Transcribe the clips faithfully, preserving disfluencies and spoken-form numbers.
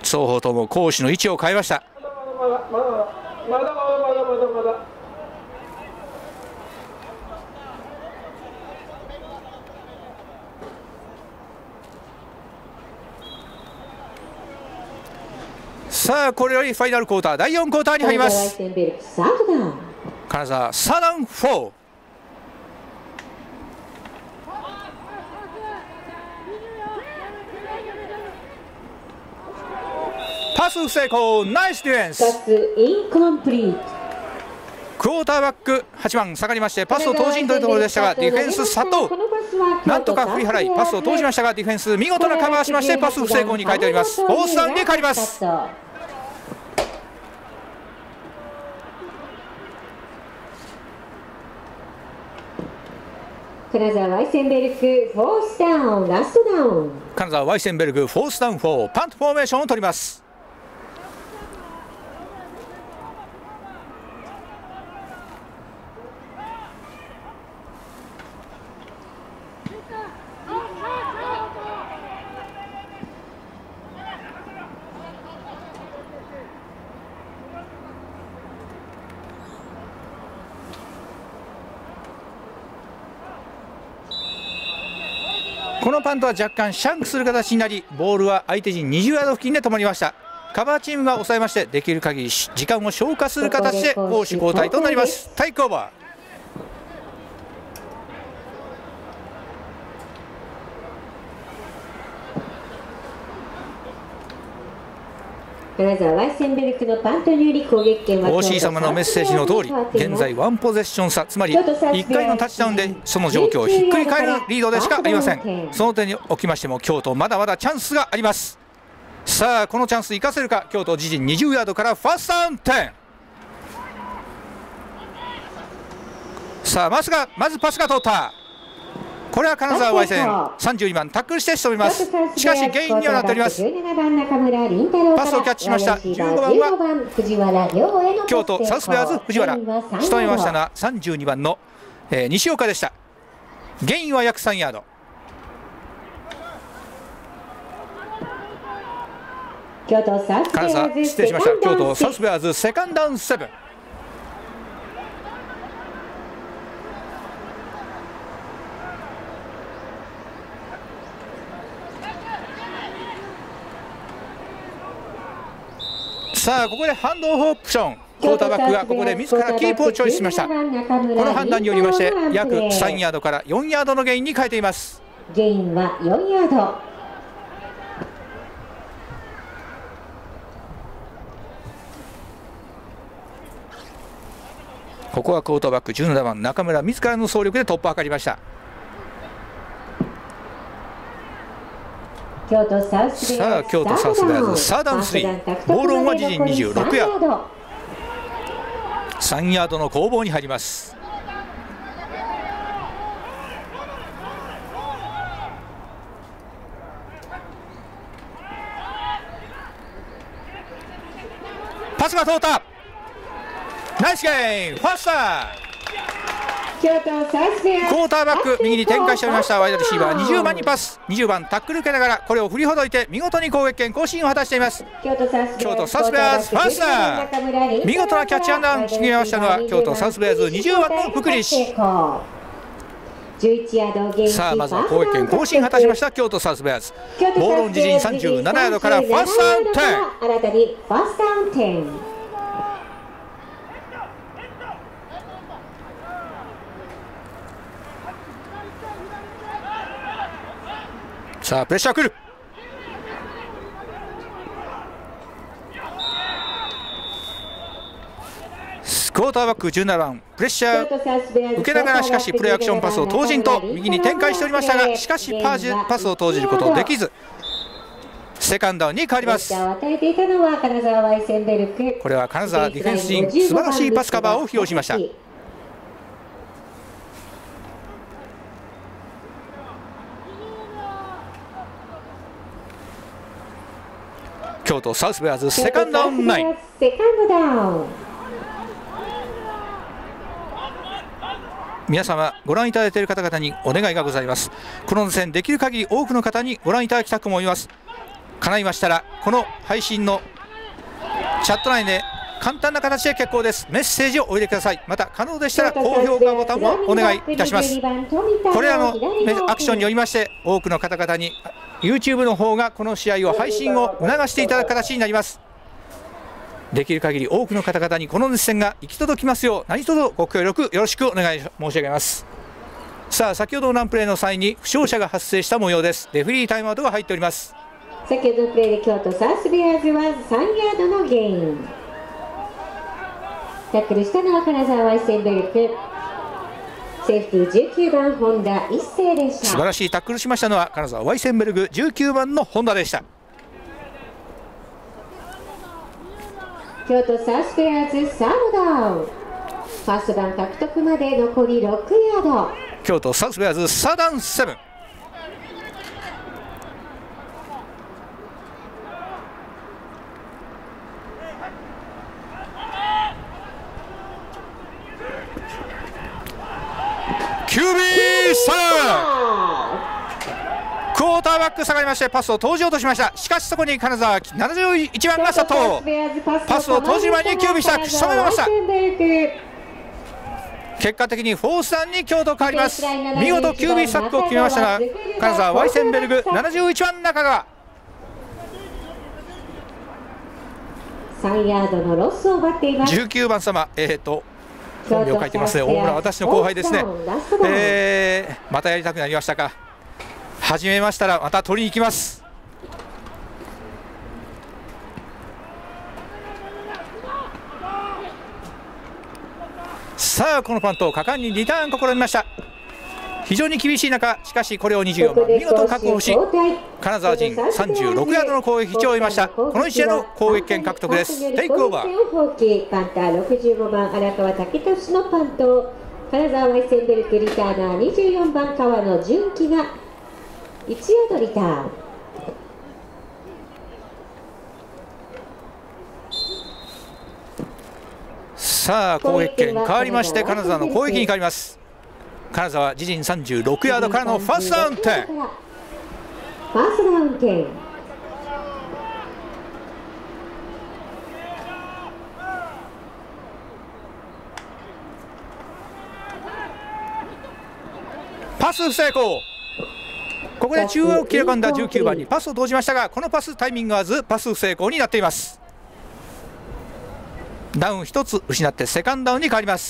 双方とも攻守の位置を変えました。さあこれよりファイナルクォーターだいよんクォーターに入ります。金沢サダンフォー。パス不成功、ナイスディフェンス。クォーターバックはちばん下がりましてパスを投じんというところでしたが、ディフェンス佐藤なんとか振り払いパスを投じましたが、ディフェンス見事なカバーしましてパス不成功に変えております。フォースダウンで変わります。 金沢ワイセンベルクフォースダウン、ラストダウン。 金沢ワイセンベルクフォースダウンフォー、パントフォーメーションを取ります。このパントは若干シャンクする形になり、ボールは相手陣にじゅうヤード付近で止まりました。カバーチームが抑えまして、できる限り時間を消化する形で攻守交代となります。タイクオーバー。 金沢ワイセンベルクのパントにより攻撃権はオーシー様のメッセージの通り、現在ワンポゼッション差、つまりいっかいのタッチダウンでその状況をひっくり返るリードでしかありません。その点におきましても京都まだまだチャンスがあります。さあこのチャンス生かせるか。京都自陣にじゅうヤードからファーストダウンテン。さあまずがまずパスが通った。これは金沢ワイセンさんじゅうにばんタックルして仕留めます。しかしゲインにはなっております。パスをキャッチしましたじゅうごばんは京都サウスベアーズ藤原。仕留めましたのはさんじゅうにばんの、えー、西岡でした。ゲインは約さんヤード。金沢失礼しました。京都サウスベアーズセカンドダウンセブン。さあここでハンドオフオプション。クォーターバックがここで自らキープをチョイスしました。この判断によりまして約さんヤードからよんヤードのゲインに変えています。 ゲインはよんヤード。 ここはクォーターバックじゅうななばん中村自らの走力で突破を図りました。 京都サウスベアーズ、 さあ京都サウスベアーズサーダウンスリー、ボールオンは自陣にじゅうろくヤード。さんヤードの攻防に入ります。パスが通った。ナイスゲームファースター。クォーターバック右に展開しておりましたワイドレシーバーにじゅうばんにパス。にじゅうばんタックル受けながらこれを振りほどいて見事に攻撃権更新を果たしています。京都サウスベアーズファースター。見事なキャッチアンダウン決めましたのは京都サウスベアーズにじゅうばんの福西。さあまずは攻撃権更新果たしました京都サウスベアーズ。ボールオン自陣さんじゅうななヤードからファーストダウンテン。さあプレッシャー来る。クォーターバックじゅうななばんプレッシャー受けながらしかしプレーアクションパスを投じんと右に展開しておりましたが、しかしパージパスを投じることできずセカンドダウンに変わります。これは金沢ディフェンス陣素晴らしいパスカバーを披露しました。京都サウスベアーズセカンドダウンナイン。皆様ご覧いただいている方々にお願いがございます。この戦できる限り多くの方にご覧いただきたく思います。 叶いましたらこの配信のチャット内で簡単な形で結構です。メッセージをお入れください。また可能でしたら高評価ボタンをお願いいたします。これらのアクションによりまして多くの方々に YouTube の方がこの試合を配信を促していただく形になります。できる限り多くの方々にこの熱戦が行き届きますよう何卒ご協力よろしくお願い申し上げます。さあ先ほどのランプレーの際に負傷者が発生した模様です。レフェリータイムアウトが入っております。 先ほどのプレーで京都サウスベアーズはさんヤードのゲイン。タックルしたのは金沢ワイセンベルク。セーフティーじゅうきゅうばん本田一世でした。 素晴らしいタックルしましたのは金沢ワイセンベルグじゅうきゅうばんの本田でした。 京都サウスベアーズサードダウン。ファーストダウン獲得まで残りろくヤード。 京都サウスベアーズサードダウンセブン。キュービーさんクォーターバック下がりましてパスを投じようとしました。しかしそこに金沢ななじゅういちばんが佐藤パスを投じる前にキュービーした仕留めました。結果的にフォースダウンに京都変わります。見事キュービーサックを決めましたが金沢ワイセンベルグななじゅういちばん中川さんヤードのロスを奪っています。 じゅうきゅうばん様えーと本名を書いてますね。大村私の後輩ですね。えー、またやりたくなりましたか。始めましたらまた取りに行きます。さあこのパントを果敢にリターン試みました。非常に厳しい中しかしこれをにじゅうよんばん見事確保し金沢陣さんじゅうろくヤードの攻撃を終えました。このいち試合の攻撃権獲得です。テイクオーバー。 パンターろくじゅうごばん荒川武俊のパント。金沢ワイセンベルクリターナーにじゅうよんばん川野純喜がいちヤードリターン。 さあ攻撃権変わりまして金沢の攻撃に変わります。金沢自陣さんじゅうろくヤードからのファーストダウン点。 ファーストダウン点。 パス不成功。ここで中央を切り込んだじゅうきゅうばんにパスを投じましたがこのパスタイミング合わずパス不成功になっています。ダウンひとつ失ってセカンドダウンに変わります。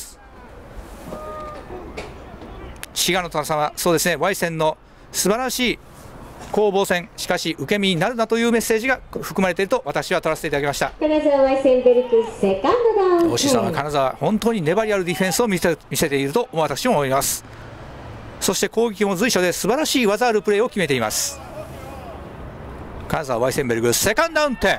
滋賀の田中はそうですねワイセンの素晴らしい攻防戦しかし受け身になるなというメッセージが含まれていると私は取らせていただきました。 金沢ワイセンベルクセカンドダウン。 大志さんは金沢本当に粘りあるディフェンスを見せ見せていると私も思います。そして攻撃も随所で素晴らしい技あるプレーを決めています。金沢ワイセンベルグセカンドダウン点。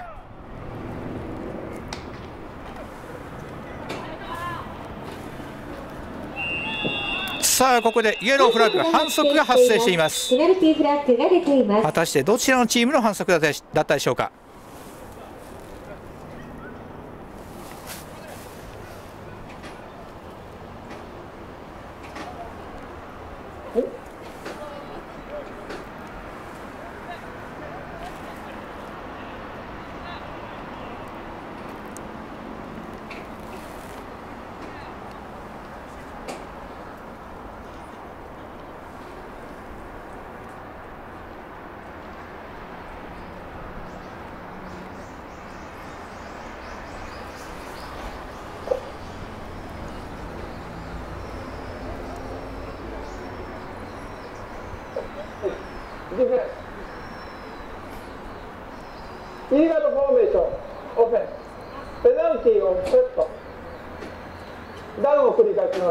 さあここでイエローフラッグ反則が発生しています。 ペナルティーフラッグが出ています。 果たしてどちらのチームの反則だったでしょうか。 ディフェンス、イーガルフォーメーション、オフェンス、ペナルティーをセット、ダウンを繰り返します。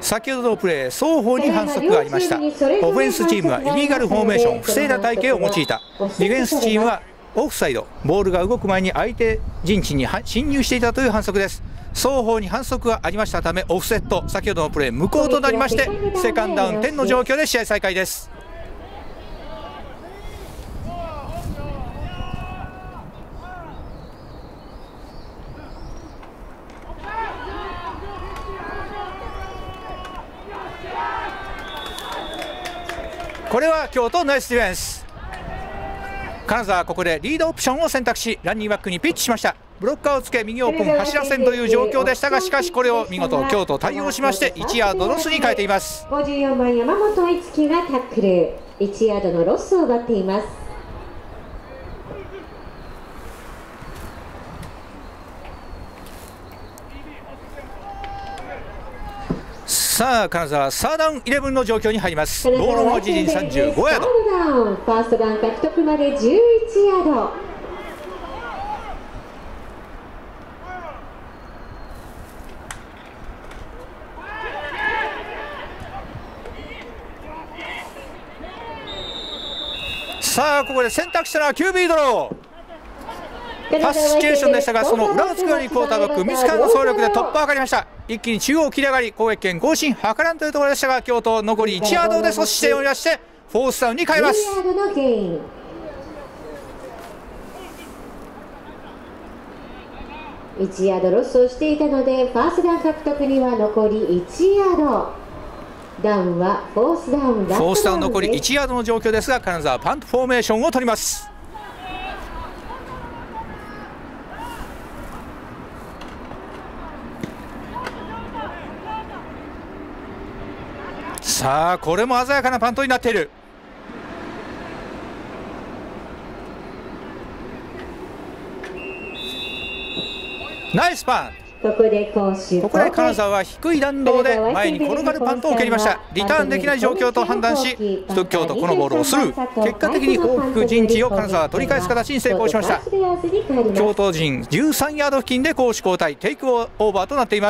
先ほどのプレー双方に反則がありました。オフェンスチームはイリーガルフォーメーション不正な体系を用いた。ディフェンスチームはオフサイド、ボールが動く前に相手陣地に侵入していたという反則です。双方に反則がありましたためオフセット、先ほどのプレー無効となりましてセカンドダウン点の状況で試合再開です。これは京都ナイスディフェンス。 金沢ここでリードオプションを選択しランニングバックにピッチしました。ブロッカーをつけ右オープン走らせんという状況でしたが、しかしこれを見事京都対応しましていちヤードロスに変えています。 ごじゅうよんばん山本いつきがタックル、いちヤードのロスを奪っています。 さあ金沢サーダウンイレブンの状況に入ります。ボールの自陣さんじゅうごヤード、 ファーストダウン獲得までじゅういちヤード。 さあここで選択したのは キュービー ドローパスシチュエーションでしたが、その裏をつくようにクォーターバック自らの走力で突破を図りました。一気に中央切り上がり攻撃権更新図らんというところでしたが、京都残りいちヤードで阻止しておりましてフォースダウンに変えます。 いちヤードロスをしていたのでファーストダウン獲得には残りいちヤード。ダウンはフォースダウン、 フォースダウン残りいちヤードの状況ですが、金沢パントフォーメーションを取ります。さあこれも鮮やかなパントになっている。ナイスパン。 ここで攻守、 ここで金沢は低い弾道で前に転がるパントを蹴りました。リターンできない状況と判断し京都このボールをスルー、結果的に大きく陣地を金沢は取り返す形に成功しました。京都陣じゅうさんヤード付近で攻守交代テイクオーバーとなっています。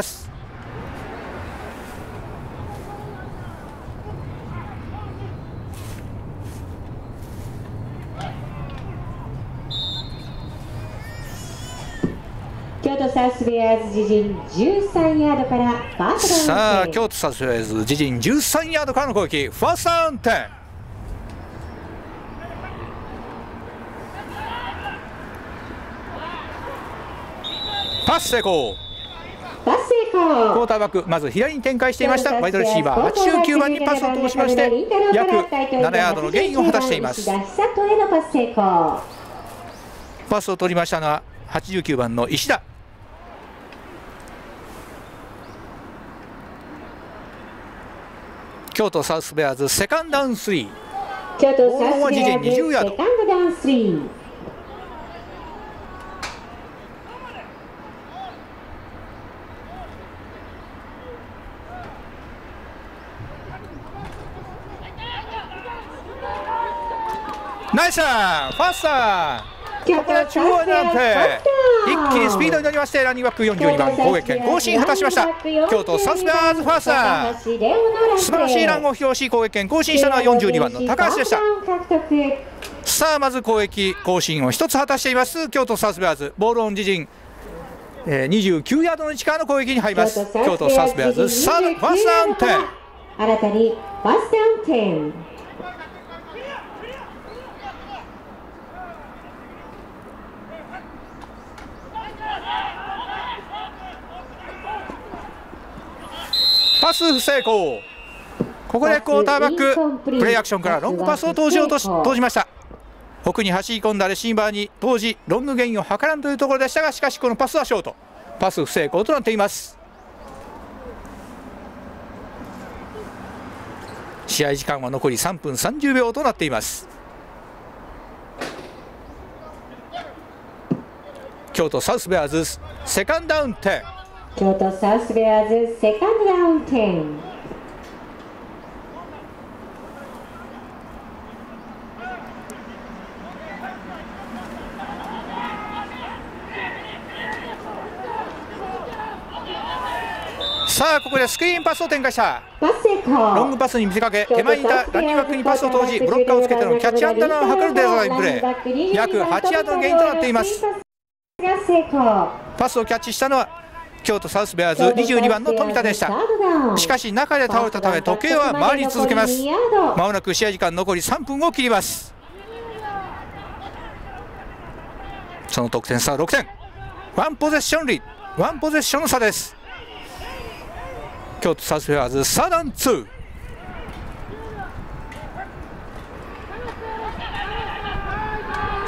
京都サウスベアーズ自陣じゅうさんヤードからファーストダウン。 さあ京都サウスベアーズ自陣じゅうさんヤードからの攻撃、ファーストダウンテン。パス成功。 パス成功。 クォーターバックまず左に展開していましたワイドレシーバーはちじゅうきゅうばんにパスを通しまして約ななヤードのゲインを果たしています。パスを取りましたのははちじゅうきゅうばんの石田。京都サウスベアーズセカンドダウンスリー。 京都サウスベアーズセカンドダウンスリー。 ナイスランファースター。ここで中央になって一気にスピードに乗りましてランニングバックよんじゅうにばん攻撃権更新果たしました。京都サウスベアーズファースター素晴らしいランを披露し攻撃権更新したのはよんじゅうにばんの高橋でした。さあまず攻撃更新を一つ果たしています京都サウスベアーズ。ボールオン自陣、えー、にじゅうきゅうヤードの位置からの攻撃に入ります。京都サウスベアーズサードファーストダウンテン。 新たにファーストダウンテン。 パス不成功。ここでクォーターバックプレーアクションからロングパスを投じようとし投じました。奥に走り込んだレシーバーに当時ロングゲインを図らんというところでしたが、しかしこのパスはショート、パス不成功となっています。試合時間は残りさんぷんさんじゅうびょうとなっています。京都サウスベアーズセカンドダウンテン。 京都サウスベアーズセカンドダウンテン。 さあここでスクリーンパスを展開した。 パス成功。 ロングパスに見せかけ手前にいたランニングバックにパスを投じブロッカーをつけてのキャッチアンダーを図るデザインプレー、約はちヤードのゲインとなっています。パスをキャッチしたのは京都サウスベアーズにじゅうにばんの富田でした。しかし中で倒れたため時計は回り続けます。まもなく試合時間残りさんぷんを切ります。その得点差はろくてん。ワンポゼッションリワンポゼッションの差です。京都サウスベアーズサーダンツー。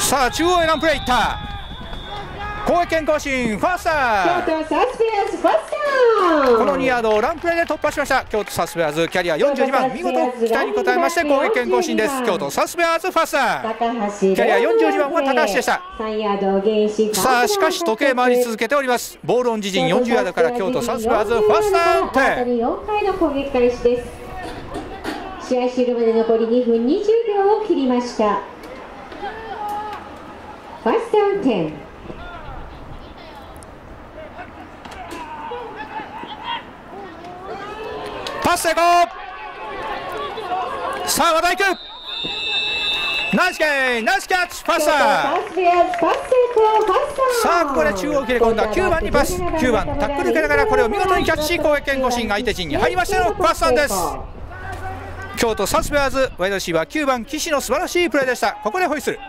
さあ中央へランプレーいった。攻撃権更新ファースター。 京都サスペアーズファースター。 このにヤードをランプレーで突破しました。京都サスペアーズキャリアよんじゅうにばん、見事期待に応えまして攻撃権更新です。京都サスペアーズファースター。キャリアよんじゅうにばんは高橋でした。さあしかし時計回り続けております。ボールオン自陣よんじゅうヤードから京都サスペアーズファースター点。 よんかいの攻撃開始です。試合終了まで残りにふんにじゅうびょうを切りました。ファーストダウン点。 パス成功。さあ和田行く。ナイスゲイン、ナイスキャッチ、パスター。さあここで中央切れ込んだきゅうばんにパス。きゅうばんタックル受けながらこれを見事にキャッチし攻撃権更新、相手陣に入りましてのパスターです。京都サスペアーズワイドレシーバーきゅうばん岸の素晴らしいプレーでした。ここでホイッスル。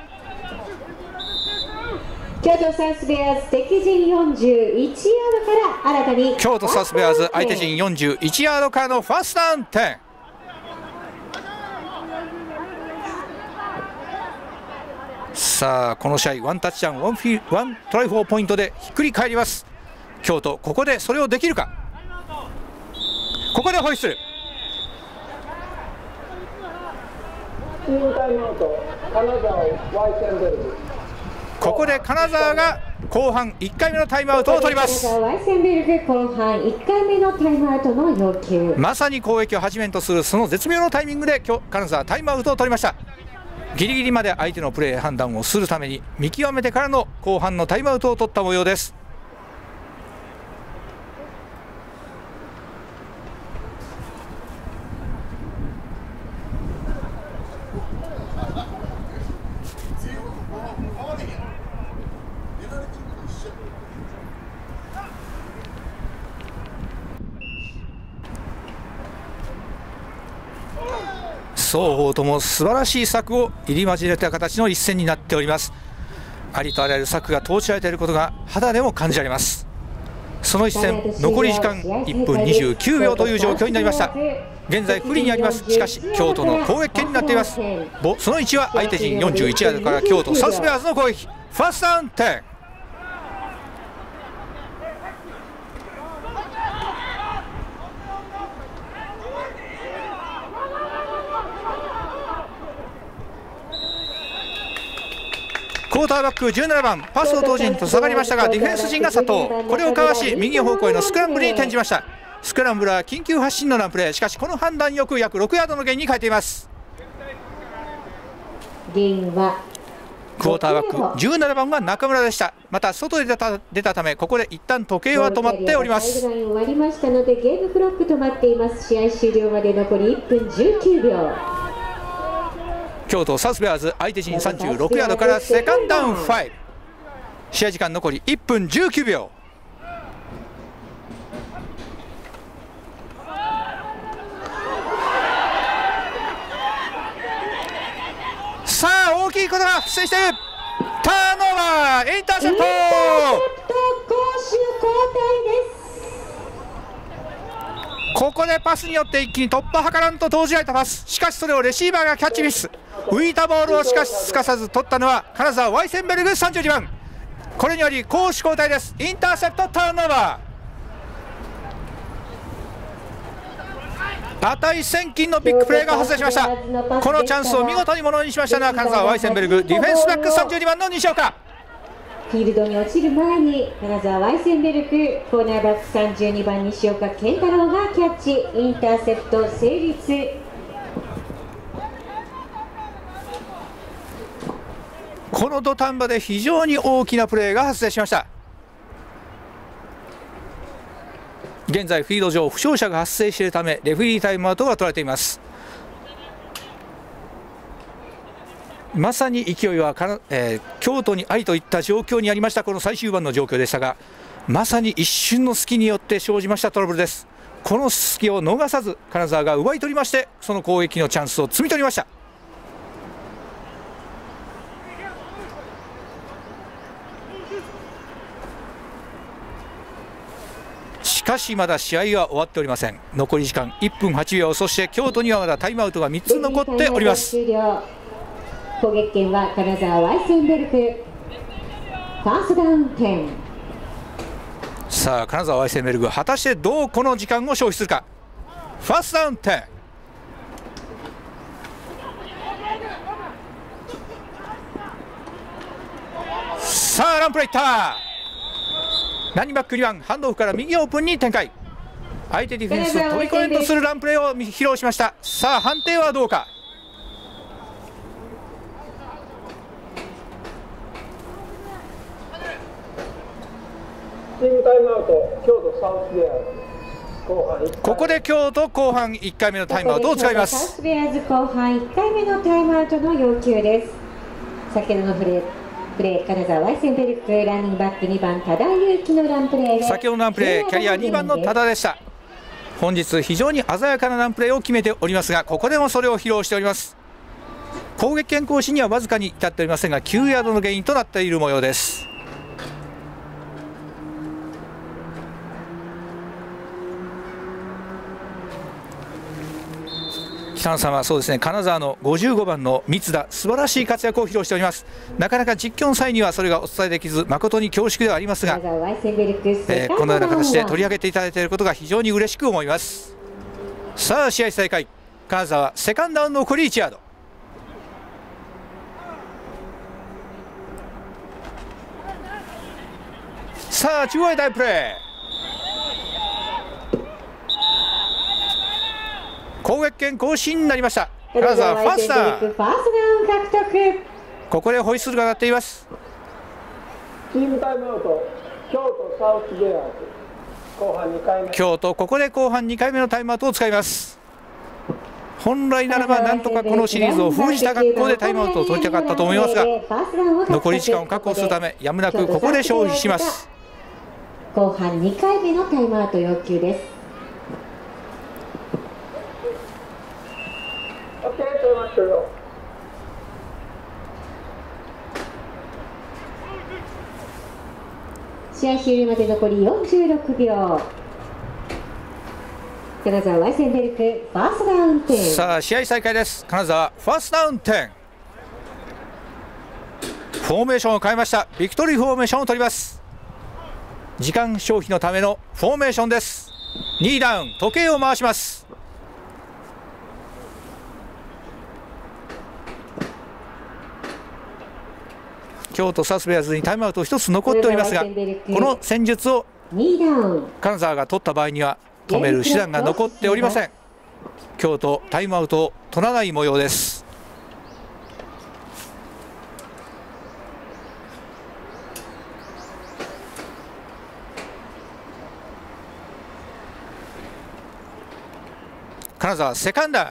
京都サスペアーズ敵陣よんじゅういちヤードから新たに京都サスペアーズ相手陣よんじゅういちヤードからのファーストダウン点。さあこの試合ワンタッチダウンワンフィワントライフォーポイントでひっくり返ります。京都ここでそれをできるか。ここでホイッスル。ここで金沢が後半いっかいめのタイムアウトを取ります。 ワイセンベルグ後半いっかいめのタイムアウトの要求。 まさに攻撃を始めとするその絶妙のタイミングで金沢タイムアウトを取りました。ギリギリまで相手のプレー判断をするために見極めてからの後半のタイムアウトを取った模様です。双方とも素晴らしい策を入り交じれた形の一戦になっております。ありとあらゆる策が投じられていることが肌でも感じられます。その一戦残り時間いっぷんにじゅうきゅうびょうという状況になりました。現在不利にあります。しかし京都の攻撃権になっています。そのいちは相手陣よんじゅういちヤードから京都サスペアーズの攻撃ファーストダウン点。クォーターバックじゅうななばんパスを投じんと下がりましたがディフェンス陣が殺到。これをかわし右方向へのスクランブルに転じました。スクランブルは緊急発進のランプレー。しかしこの判断よく約ろくヤードのゲインに変えています。 ゲインはクォーターバックじゅうななばんは中村でした。また外で出た、出たためここで一旦時計は止まっております。 終わりましたのでゲームクロック止まっています。試合終了まで残りいっぷんじゅうきゅうびょう。 京都サスペアーズ相手陣さんじゅうろくヤードからセカンドダウンご。試合時間残りいっぷんじゅうきゅうびょう。さあ大きいことが発生している。ターンオーバーインターセプト。 攻守交代です。 ここでパスによって一気に突破図らんと投じられたパス。しかしそれをレシーバーがキャッチミス。浮いたボールをしかしすかさず取ったのは金沢ワイセンベルグさんじゅうにばん。これにより攻守交代です。インターセプトターンオーバー。値千金のビッグプレーが発生しました。このチャンスを見事にものにしましたのは金沢ワイセンベルグディフェンスバックさんじゅうにばんの西岡。 フィールドに落ちる前に金沢ワイセンベルクコーナーバックさんじゅうにばん西岡健太郎がキャッチインターセプト成立。 この土壇場で非常に大きなプレーが発生しました。現在フィールド上負傷者が発生しているためレフェリータイムアウトが取られています。まさに勢いはかな、えー、京都にありといった状況にありました。この最終盤の状況でしたがまさに一瞬の隙によって生じましたトラブルです。この隙を逃さず金沢が奪い取りましてその攻撃のチャンスを摘み取りました。しかしまだ試合は終わっておりません。残り時間いっぷんはちびょう。そして京都にはまだタイムアウトがみっつ残っております。 攻撃権は金沢ワイセンベルク。ファーストダウンじゅう。 さあ金沢ワイセンベルグ、果たしてどうこの時間を消費するか。ファーストダウンじゅう。さあランプレイいった。ランニングバックにばんハンドオフから右オープンに展開。相手ディフェンスを飛び越えんとするランプレーを披露しました。さあ判定はどうか。 チームタイムアウト、京都サウスベアーズ後半いっかい。 ここで京都後半いっかいめのタイムアウトを使います。 サウスベアーズ後半いっかいめのタイムアウトの要求です。先ほどのプレープレー金沢ワイセンベルク、ランニングバックにばん多田祐希のランプレー。 先ほどのランプレーキャリアにばんの多田でした。本日非常に鮮やかなランプレーを決めておりますが、ここでもそれを披露しております。攻撃権行使にはわずかに至っておりませんが、きゅうヤードのゲインとなっている模様です。北野さんはそうですね、金沢のごじゅうごばんの三田、素晴らしい活躍を披露しております。なかなか実況の際にはそれがお伝えできず誠に恐縮ではありますが、えー、このような形で取り上げていただいていることが非常に嬉しく思います。さあ試合再開、金沢セカンドダウン残りいちヤード。さあ中央へ大プレー。攻撃権更新になりました。金沢ファーストダウン。ここでホイッスルが鳴っています。 チームタイムアウト、京都サウスベアーズ後半にかいめ。 京都ここで後半にかいめのタイムアウトを使います。本来ならばなんとかこのシリーズを封じた格好でタイムアウトを取りたかったと思いますが、残り時間を確保するためやむなくここで消費します。 後半にかいめのタイムアウト要求です。試合終了まで残りよんじゅうろくびょう。金沢ワイセンベルク、ファーストダウンじゅう。 さあ試合再開です。金沢ファーストダウンじゅう。フォーメーションを変えました。ビクトリーフォーメーションを取ります。時間消費のためのフォーメーションです。にダウン、時計を回します。京都サウスベアーズにタイムアウトひとつ残っておりますが、この戦術を金沢が取った場合には止める手段が残っておりません。京都タイムアウトを取らない模様です。金沢セカンダ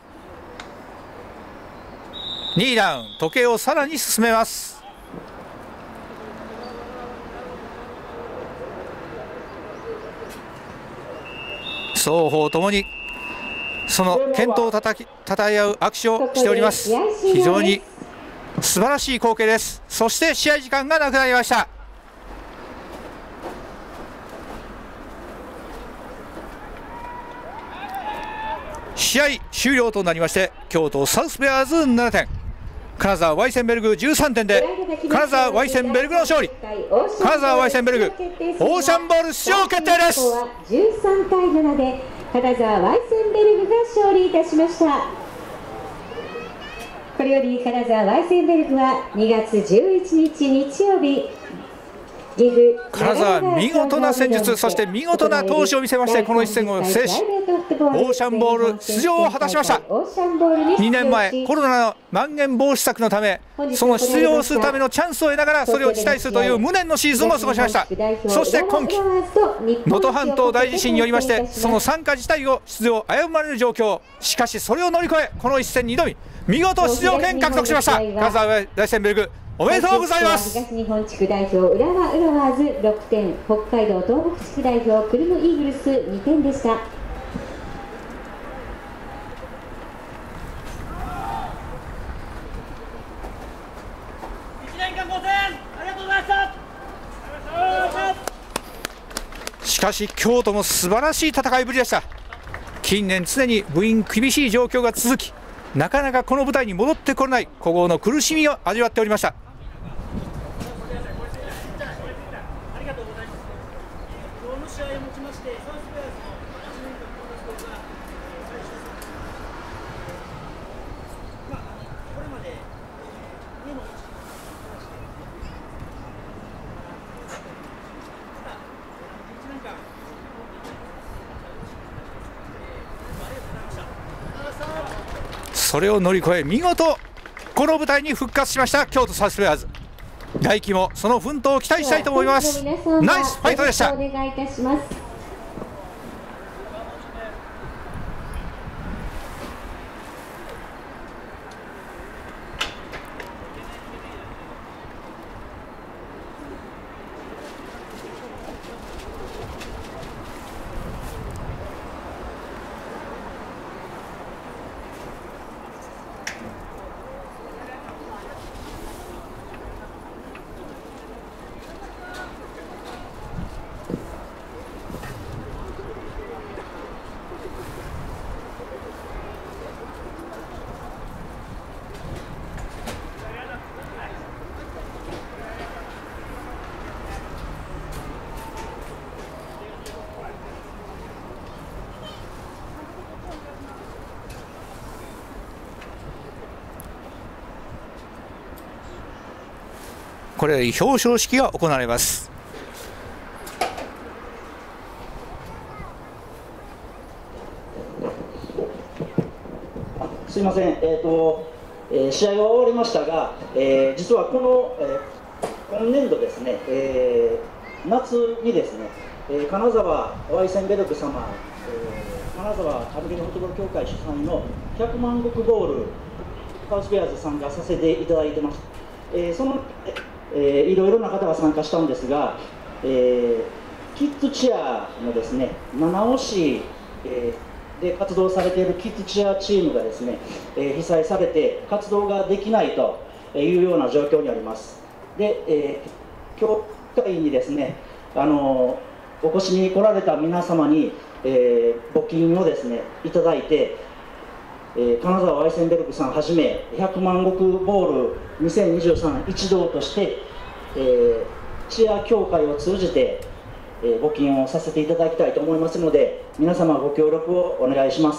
ー、にダウン、時計をさらに進めます。双方ともにその健闘をたたきたたえ合う握手をしております。非常に素晴らしい光景です。そして試合時間がなくなりました。試合終了となりまして、京都サウスベアーズななてん、金沢ワイセンベルグじゅうさんてんで金沢ワイセンベルグの勝利。金沢ワイセンベルグオーシャンボール出場決定です。 じゅうさんたいななで金沢ワイセンベルグが勝利いたしました。これより金沢ワイセンベルグはにがつじゅういちにち日曜日、 金沢見事な戦術、そして見事な闘志を見せまして、この一戦を制しオーシャンボール出場を果たしました。にねんまえコロナの蔓延防止策のため、その出場するためのチャンスを得ながらそれを辞退するという無念のシーズンを過ごしました。そして今季能登半島大地震によりまして、その参加自体を出場危ぶまれる状況、しかしそれを乗り越えこの一戦に挑み見事出場権獲得しました。金沢ワイセンベルグおめでとうございます。 東日本地区代表浦和ウロワーズろくてん、北海道東北地区代表クルムイーグルスにてんでした。 しかし京都も素晴らしい戦いぶりでした。近年常に部員厳しい状況が続き、 なかなかこの舞台に戻ってこれない古豪の苦しみを味わっておりました。それを乗り越え見事この舞台に復活しました京都サスペアーズ。来季もその奮闘を期待したいと思います。ナイスファイトでした。 お願いいたします。 これより表彰式が行われます。 すいません、えーとえー、試合は終わりましたが、えー、実はこの、えー、今年度ですね、えー、夏にですね、えー、金沢ワイセンベルク様、えー、金沢アメリカンフットボール協会主催のひゃくまん石ボールハウスベアーズ参加させていただいてます。えー、そのえー、いろいろな方が参加したんですが、えー、キッズチアのですね七尾市、えー、で活動されているキッズチアチームがですね、えー、被災されて活動ができないというような状況にあります。で、えー、協会にですねあのお越しに来られた皆様に、えー、募金をですねいただいて、えー、金沢ワイセンベルクさんはじめひゃくまん石ボールにせんにじゅうさん一同として、えー、チア協会を通じて、えー、募金をさせていただきたいと思いますので皆様ご協力をお願いします。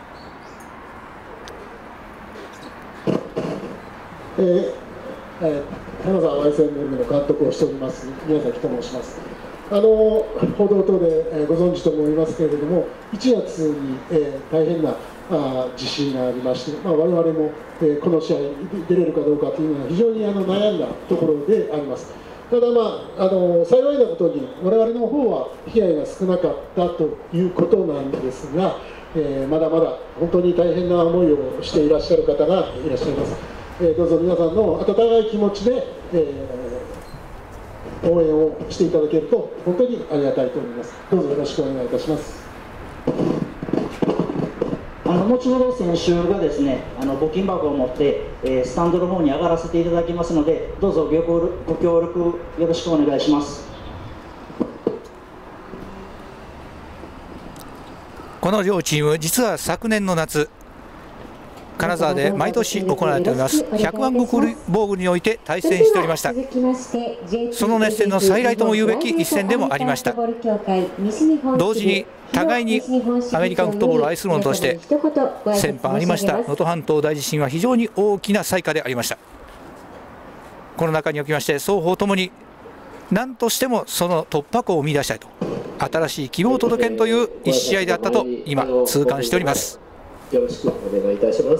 えーえー、金沢ワイセンベルクの監督をしております宮崎と申します。あの報道等でご存知と思いますけれどもいちがつに、えー、大変なあ地震がありまして、まあ、我々も、えー、この試合出れるかどうかというのは非常にあの悩んだところであります。ただ、まあ、あの幸いなことに我々の方は被害が少なかったということなんですが、えー、まだまだ本当に大変な思いをしていらっしゃる方がいらっしゃいます。えー、どうぞ皆さんの温かい気持ちで、えー、応援をしていただけると本当にありがたいと思います。どうぞよろしくお願いいたします。 あの後ほど選手がですねあの募金箱を持って、えー、スタンドの方に上がらせていただきますのでどうぞご協力、ご協力よろしくお願いします。 この両チーム実は昨年の夏金沢で毎年行われておりますひゃくまん石ボールにおいて対戦しておりました。その熱戦の再来とも言うべき一戦でもありました。同時に互いにアメリカンフットボールを愛する者として先般ありました能登半島大地震は非常に大きな災禍でありました。この中におきまして双方ともに何としてもその突破口を見出したいと新しい希望を届けんという一試合であったと今痛感しております。 よろしくお願いいたします。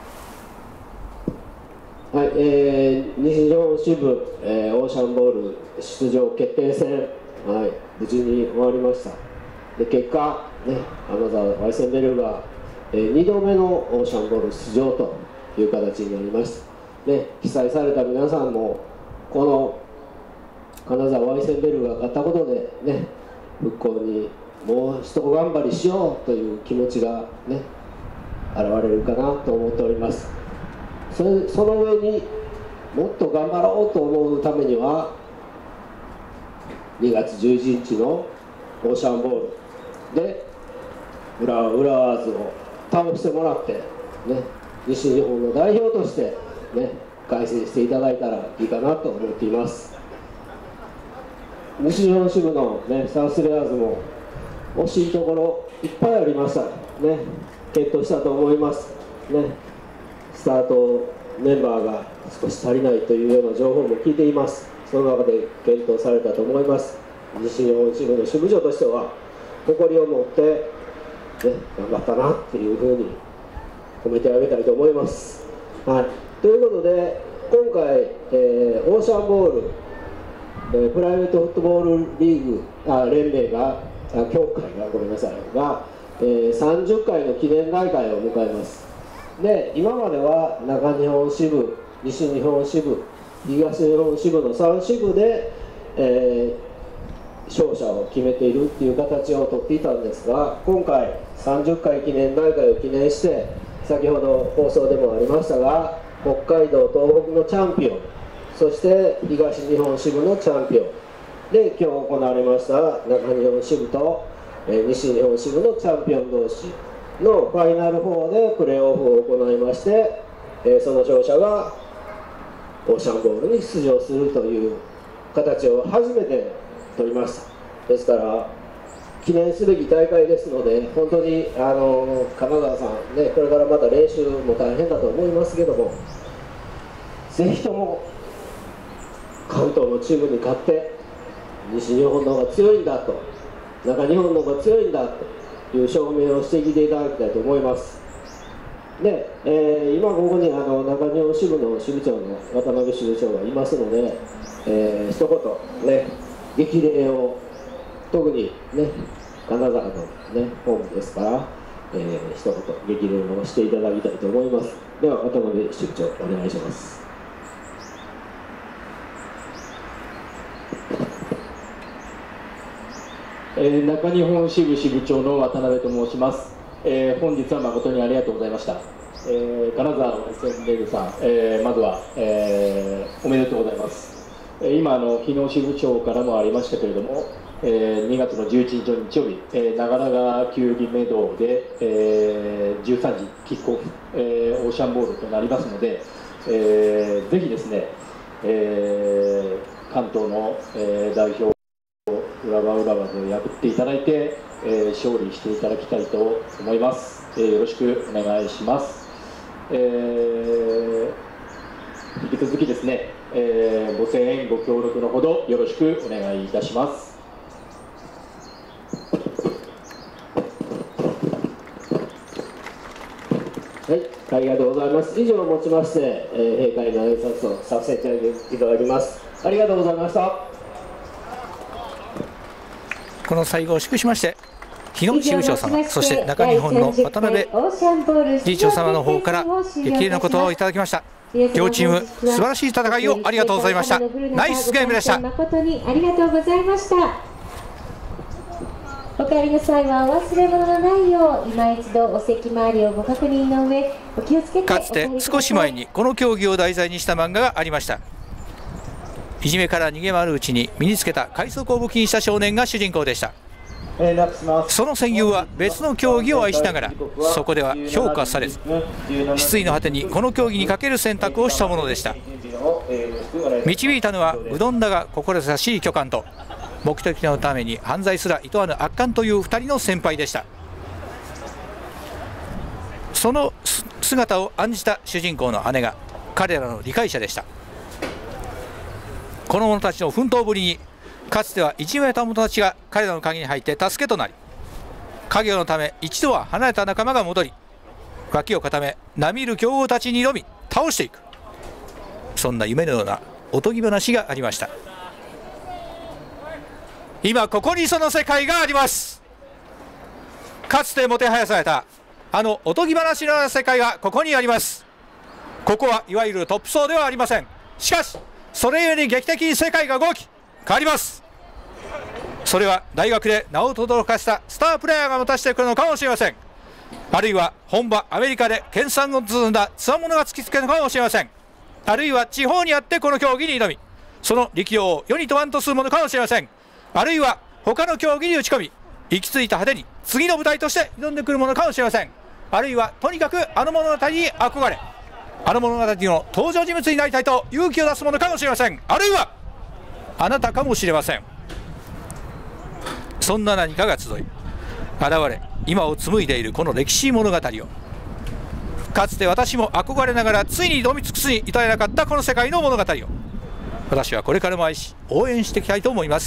はい、えー、西日本支部、えー、オーシャンボール出場決定戦、はい、無事に終わりました。で結果、ね、金沢ワイセンベルが、えー、にどめのオーシャンボール出場という形になりました。で被災された皆さんもこの金沢ワイセンベルが勝ったことでね復興にもう一頑張りしようという気持ちがね現れるかなと思っております。それその上にもっと頑張ろうと思うためにはにがつじゅういちにちのオーシャンボールで浦和浦和ーズを倒してもらってね、西日本の代表として、ね、凱旋していただいたらいいかなと思っています。西日本支部の、ね、サウスレアーズも惜しいところいっぱいありましたね。検討したと思います、ね、スタートメンバーが少し足りないというような情報も聞いています。その中で検討されたと思います。西日本支部の支部長としては誇りを持って、ね、頑張ったなっていうふうに褒めてあげたいと思います。はい、ということで今回、えー、オーシャンボール、えー、プライベートフットボールリーグあ連盟があ協会がごめんなさいが、えー、さんじゅっかいの記念大会を迎えます。で今までは中日本支部、西日本支部、東日本支部のさん支部で、えー、勝者を決めているっていう形をとっていたんですが、今回さんじゅっかい記念大会を記念して先ほど放送でもありましたが、北海道東北のチャンピオン、そして東日本支部のチャンピオンで今日行われました中日本支部と、えー、西日本支部のチャンピオン同士のファイナルフォーでプレーオフを行いまして、えー、その勝者がオーシャンボールに出場するという形を初めて取りました。ですから記念すべき大会ですので、本当にあの金沢さん、ね、これからまた練習も大変だと思いますけども、ぜひとも関東のチームに勝って西日本の方が強いんだと、中日本の方が強いんだという証明をしてきていただきたいと思います。で、えー、今ここにあの中日本支部の支部長の渡辺支部長がいますので、えー、一言ね、激励を特にね、金沢の、ね、ホームですから、えー、一言激励をしていただきたいと思います。では渡辺支部長お願いします。 えー、中日本支部支部長の渡辺と申します。えー、本日は誠にありがとうございました。えー、金沢のエスエムレグさん、えー、まずは、えー、おめでとうございます。えー、今あの昨日支部長からもありましたけれども、えー、にがつのじゅういちにちの日曜日、えー、長良川球技メドウで、えー、じゅうさんじキックオフ、えー、オーシャンボールとなりますので、えー、ぜひですね、えー、関東の、えー、代表浦和浦和で破っていただいて、えー、勝利していただきたいと思います。えー、よろしくお願いします。えー、引き続きですね、えー、ご声援ご協力のほどよろしくお願いいたします。 はい、ありがとうございます。以上をもちまして、えー、閉会の挨拶をさせていただきます。ありがとうございました。 この最後を祝しまして、日野支部長様、そして中日本の渡辺理事長様の方から激励のことをいただきました。両チーム素晴らしい戦いをありがとうございました。ナイスゲームでした。 誠にありがとうございました。お帰りの際はお忘れ物のないよう今一度お席周りをご確認の上お気をつけて。 かつて少し前にこの競技を題材にした漫画がありました。いじめから逃げ回るうちに身につけた快速を武器にした少年が主人公でした。その戦友は別の競技を愛しながらそこでは評価されず、失意の果てにこの競技にかける選択をしたものでした。導いたのはうどんだが志しい巨漢と目的のために犯罪すら厭わぬ悪漢というふたりの先輩でした。その姿を案じた主人公の姉が彼らの理解者でした。この者たちの奮闘ぶりにかつてはいじめられた者たちが彼らの陰に入って助けとなり、家業のため一度は離れた仲間が戻り、脇を固め並みいる強豪たちに挑み倒していく、そんな夢のようなおとぎ話がありました。今ここにその世界があります。かつてもてはやされたあのおとぎ話のような世界がここにあります。ここはいわゆるトップ層ではありません。しかしそれゆえに劇的に世界が動き変わります。それは大学で名を轟かしたスタープレーヤーがもたしてくるのかもしれません。あるいは本場アメリカで研鑽を積んだつわものが突きつけるのかもしれません。あるいは地方にあってこの競技に挑みその力量を世に問わんとするものかもしれません。あるいは他の競技に打ち込み行き着いた果てに次の舞台として挑んでくるものかもしれません。 あるいはとにかくあの物語に憧れ、あの物語の登場人物になりたいと勇気を出すものかもしれません。あるいはあなたかもしれません。そんな何かが集い現れ、今を紡いでいるこの歴史物語を、かつて私も憧れながらついに挑み尽くすに至れなかったこの世界の物語を、私はこれからも愛し応援していきたいと思います。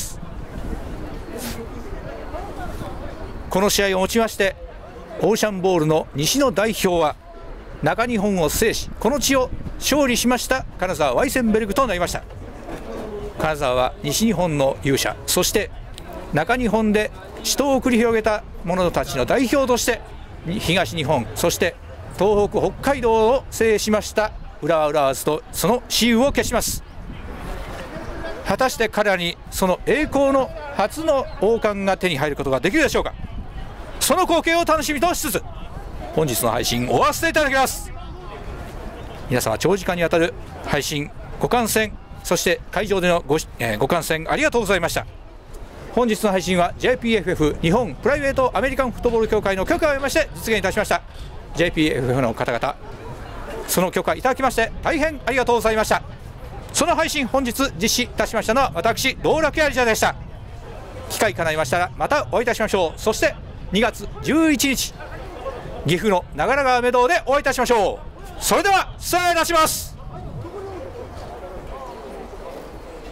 この試合をもちましてオーシャンボールの西の代表は中日本を制し、この地を勝利しました金沢ワイセンベルグとなりました。金沢は西日本の勇者、そして中日本で死闘を繰り広げた者たちの代表として東日本、そして東北北海道を制しました浦和浦和ズとその雌雄を決します。果たして彼らにその栄光の初の王冠が手に入ることができるでしょうか。その光景を楽しみとしつつ本日の配信終わらせていただきます。皆様長時間にわたる配信ご観戦、そして会場での ご,、えー、ご観戦ありがとうございました。本日の配信は ジェイピーエフエフ 日本プライベートアメリカンフットボール協会の許可を得まして実現いたしました。 ジェイピーエフエフ の方々、その許可いただきまして大変ありがとうございました。その配信本日実施いたしましたのは私道楽やり者でした。機会叶いましたらまたお会いいたしましょう。そしてにがつじゅういちにち岐阜の長良川メドウでお会いいたしましょう。それでは失礼いたします。